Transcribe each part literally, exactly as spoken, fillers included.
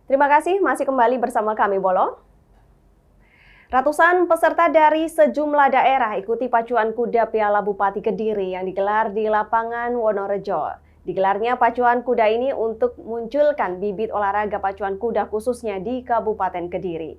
Terima kasih masih kembali bersama kami Bolo. Ratusan peserta dari sejumlah daerah ikuti pacuan kuda Piala Bupati Kediri yang digelar di lapangan Wonorejo. Digelarnya pacuan kuda ini untuk munculkan bibit olahraga pacuan kuda khususnya di Kabupaten Kediri.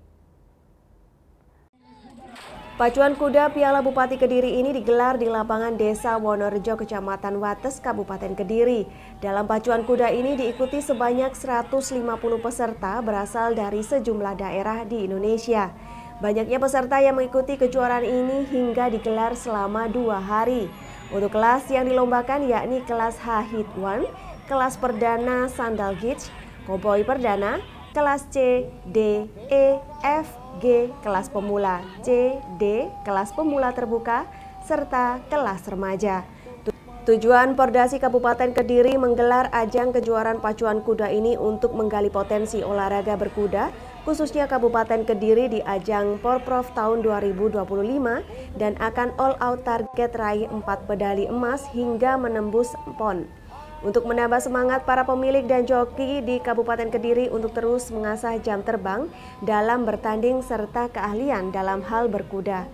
Pacuan kuda Piala Bupati Kediri ini digelar di lapangan Desa Wonorejo, Kecamatan Wates, Kabupaten Kediri. Dalam pacuan kuda ini diikuti sebanyak seratus lima puluh peserta berasal dari sejumlah daerah di Indonesia. Banyaknya peserta yang mengikuti kejuaraan ini hingga digelar selama dua hari. Untuk kelas yang dilombakan yakni kelas H-Hit satu, kelas perdana Sandal Gitch, Koboi Perdana, kelas C, D, E, F, G, kelas pemula, C, D, kelas pemula terbuka, serta kelas remaja. Tujuan Pordasi Kabupaten Kediri menggelar ajang kejuaraan pacuan kuda ini untuk menggali potensi olahraga berkuda, khususnya Kabupaten Kediri di ajang Porprov tahun dua ribu dua puluh lima dan akan all out target raih empat medali emas hingga menembus pon. Untuk menambah semangat para pemilik dan joki di Kabupaten Kediri untuk terus mengasah jam terbang dalam bertanding serta keahlian dalam hal berkuda.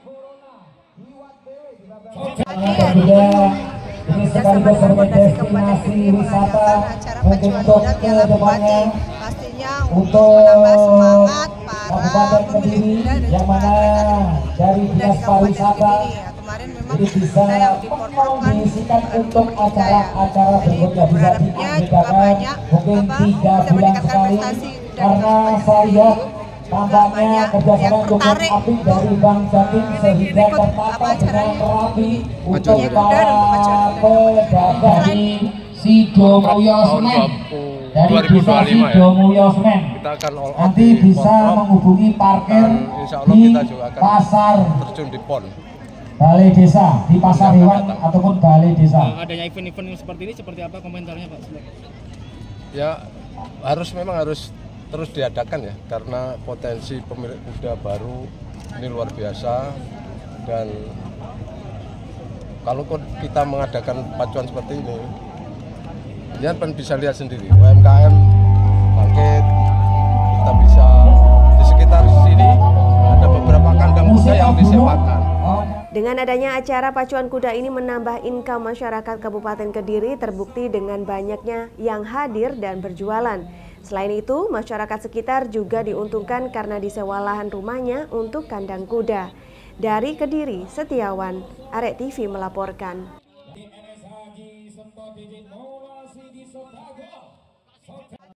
Ini sekaligus sebagai destinasi wisata mungkin untuk kedepannya untuk Kabupaten Kediri yang mana dari Dinas Pariwisata jadi bisa mengisikan untuk acara-acara berikutnya bisa diadakan mungkin tiga bulan sekali karena saya lihat tampaknya kerjasama cukup apik dari Bang Jatim sehingga tertata dengan rapi untuk para pedagang dari Sidomulyo Semen dari desa Sidomulyo Semen nanti bisa menghubungi parkir di pasar terjun di pon Balai Desa, di pasar hewan ataupun Balai Desa. Nah, adanya event-event seperti ini seperti apa komentarnya Pak? Ya harus memang harus terus diadakan ya, karena potensi pemilik kuda baru ini luar biasa. Dan kalau kita mengadakan pacuan seperti ini, ya kan bisa lihat sendiri U M K M bangkit, kita bisa di sekitar sini ada beberapa kandang kuda yang disewakan. Dengan adanya acara pacuan kuda ini menambah income masyarakat Kabupaten Kediri terbukti dengan banyaknya yang hadir dan berjualan. Selain itu, masyarakat sekitar juga diuntungkan karena disewa lahan rumahnya untuk kandang kuda. Dari Kediri, Setiawan, Arek T V melaporkan.